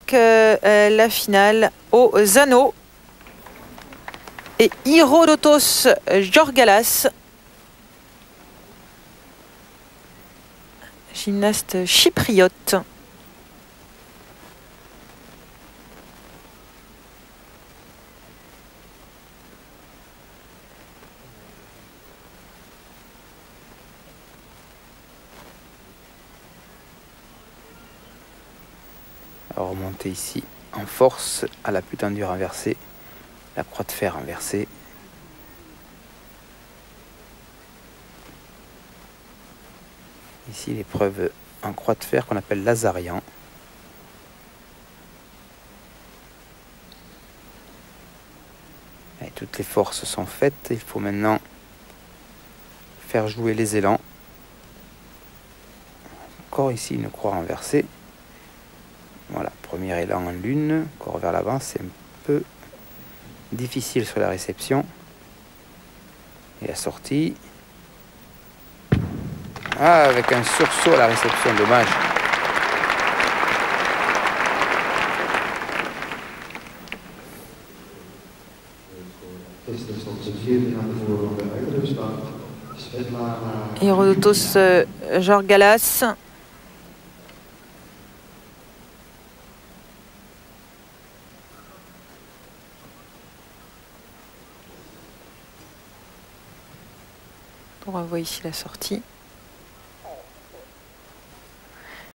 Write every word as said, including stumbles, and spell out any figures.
euh, euh, la finale aux anneaux. Et Hérodotos Georgalas, gymnaste chypriote. Alors remonter ici en force à la plus tendue renversée, la croix de fer renversée. Ici l'épreuve en croix de fer qu'on appelle Lazarian. Et toutes les forces sont faites, il faut maintenant faire jouer les élans. Encore ici une croix renversée. Voilà, premier élan en lune, corps vers l'avant, c'est un peu difficile sur la réception. Et la sortie. Ah, avec un sursaut à la réception, dommage. Hérodotos euh, Georgalas. On revoit ici la sortie.